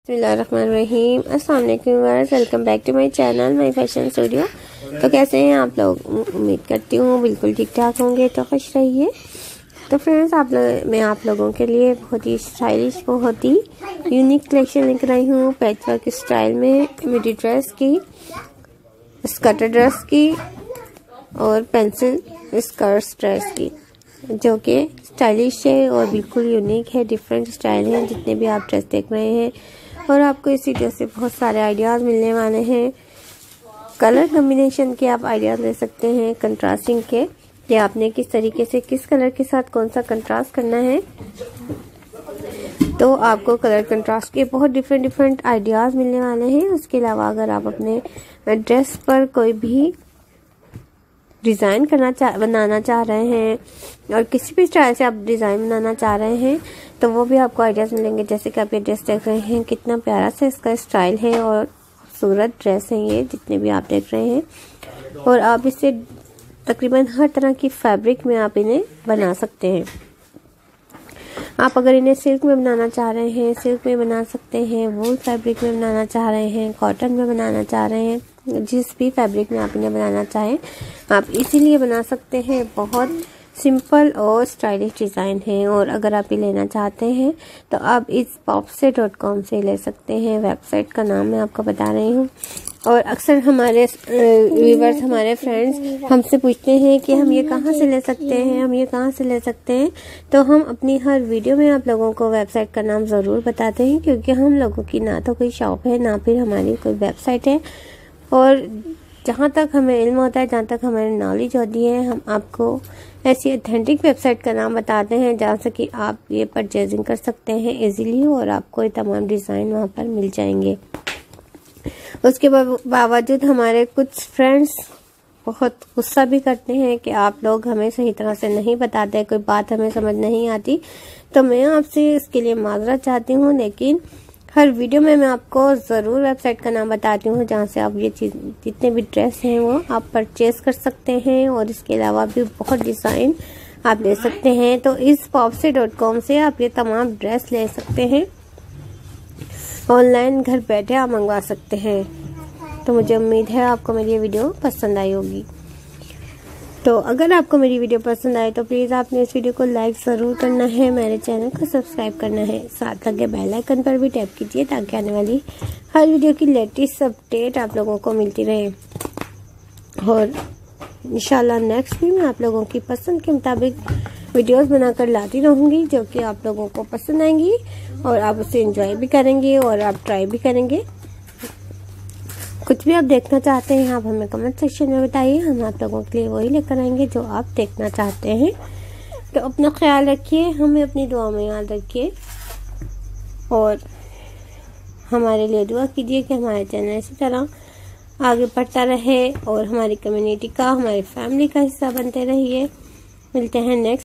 बिस्मिल्लाहिर्रहमानिर्रहीम। अस्सलाम वालेकुम viewers, welcome back to my channel my fashion studio. तो कैसे हैं आप लोग? उम्मीद करती हूँ बिल्कुल ठीक ठाक होंगे, तो खुश रहिए। तो फ्रेंड्स, मैं आप लोगों के लिए बहुत ही स्टाइलिश, बहुत ही यूनिक कलेक्शन लेकर आई हूँ। पैचवर्क स्टाइल में मिडी ड्रेस की, स्कर्ट ड्रेस की और पेंसिल स्कर्ट ड्रेस की, जो कि स्टाइलिश है और बिल्कुल यूनिक है। डिफरेंट स्टाइल हैं जितने भी आप ड्रेस देख रहे हैं, और आपको इसी ड्रेस से बहुत सारे आइडियाज़ मिलने वाले हैं। कलर कॉम्बिनेशन के आप आइडियाज़ ले सकते हैं, कंट्रास्टिंग के, कि आपने किस तरीके से किस कलर के साथ कौन सा कंट्रास्ट करना है। तो आपको कलर कंट्रास्ट के बहुत डिफरेंट आइडियाज़ मिलने वाले हैं। उसके अलावा अगर आप अपने ड्रेस पर कोई भी डिज़ाइन बनाना चाह रहे हैं और किसी भी स्टाइल से आप डिज़ाइन बनाना चाह रहे हैं, तो वो भी आपको आइडियाज़ मिलेंगे। जैसे कि आप ये ड्रेस देख रहे हैं, कितना प्यारा सा इसका स्टाइल है और खूबसूरत ड्रेस है ये, जितने भी आप देख रहे हैं। और आप इससे तकरीबन हर तरह की फैब्रिक में आप इन्हें बना सकते हैं। आप अगर इन्हें सिल्क में बनाना चाह रहे हैं, सिल्क में बना सकते हैं। वूल फैब्रिक में बनाना चाह रहे हैं, कॉटन में बनाना चाह रहे हैं, जिस भी फैब्रिक में आप इन्हें बनाना चाहें आप इसीलिए बना सकते हैं। बहुत सिंपल और स्टाइलिश डिज़ाइन है। और अगर आप ये लेना चाहते हैं तो आप इस popse.com से ले सकते हैं। वेबसाइट का नाम मैं आपको बता रही हूँ। और अक्सर हमारे व्यूवर्स, हमारे फ्रेंड्स हमसे पूछते हैं कि हम ये कहाँ से ले सकते हैं, हम ये कहाँ से ले सकते हैं। तो हम अपनी हर वीडियो में आप लोगों को वेबसाइट का नाम ज़रूर बताते हैं, क्योंकि हम लोगों की ना तो कोई शॉप है, ना फिर हमारी कोई वेबसाइट है। और जहाँ तक हमें इल्म होता है, जहाँ तक हमारी नॉलेज होती है, हम आपको ऐसी ऑथेंटिक वेबसाइट का नाम बताते हैं जहाँ से कि आप ये परचेजिंग कर सकते हैं इजीली, और आपको ये तमाम डिज़ाइन वहाँ पर मिल जाएंगे। उसके बावजूद हमारे कुछ फ्रेंड्स बहुत गुस्सा भी करते हैं कि आप लोग हमें सही तरह से नहीं बताते, कोई बात हमें समझ नहीं आती। तो मैं आपसे इसके लिए माजरत चाहती हूँ, लेकिन हर वीडियो में मैं आपको ज़रूर वेबसाइट का नाम बताती हूँ जहाँ से आप ये चीज़, जितने भी ड्रेस हैं वो आप परचेज़ कर सकते हैं। और इसके अलावा भी बहुत डिज़ाइन आप ले सकते हैं। तो इस popse.com से आप ये तमाम ड्रेस ले सकते हैं। ऑनलाइन घर बैठे आप मंगवा सकते हैं। तो मुझे उम्मीद है आपको मेरी ये वीडियो पसंद आई होगी। तो अगर आपको मेरी वीडियो पसंद आए तो प्लीज़ आपने इस वीडियो को लाइक ज़रूर करना है, मेरे चैनल को सब्सक्राइब करना है, साथ लगे बेल आइकन पर भी टैप कीजिए ताकि आने वाली हर वीडियो की लेटेस्ट अपडेट आप लोगों को मिलती रहे। और इंशाल्लाह नेक्स्ट भी मैं आप लोगों की पसंद के मुताबिक वीडियोस बनाकर लाती रहूँगी, जो कि आप लोगों को पसंद आएंगी और आप उसे एंजॉय भी करेंगे और आप ट्राई भी करेंगे। कुछ भी आप देखना चाहते हैं आप हमें कमेंट सेक्शन में बताइए, हम आप लोगों के लिए वही लेकर आएंगे जो आप देखना चाहते हैं। तो अपना ख्याल रखिए, हमें अपनी दुआ में याद रखिए और हमारे लिए दुआ कीजिए कि हमारे चैनल इसी तरह आगे बढ़ता रहे और हमारी कम्युनिटी का, हमारी फैमिली का हिस्सा बनते रहिए। मिलते हैं नेक्स्ट